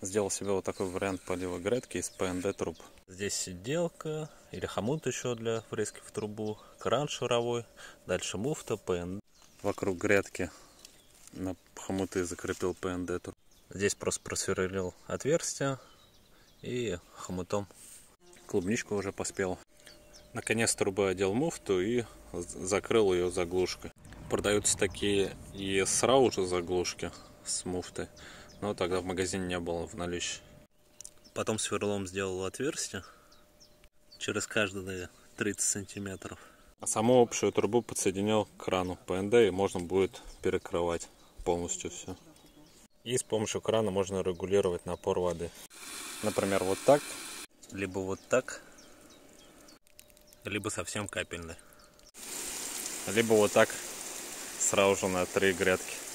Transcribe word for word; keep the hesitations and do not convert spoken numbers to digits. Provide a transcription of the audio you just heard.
Сделал себе вот такой вариант полива грядки из пэ эн дэ труб. Здесь сиделка или хомут еще для врезки в трубу, кран шаровой, дальше муфта, пэ эн дэ. Вокруг грядки на хомуты закрепил пэ эн дэ труб. Здесь просто просверлил отверстие и хомутом. Клубничка уже поспела. Наконец трубы одел муфту и закрыл ее заглушкой. Продаются такие и сразу же заглушки с муфтой, но тогда в магазине не было в наличии. Потом сверлом сделал отверстие через каждые тридцать сантиметров. А саму общую трубу подсоединил к крану пэ эн дэ, и можно будет перекрывать полностью все. И с помощью крана можно регулировать напор воды. Например, вот так, либо вот так, либо совсем капельный. Либо вот так, сразу же на три грядки.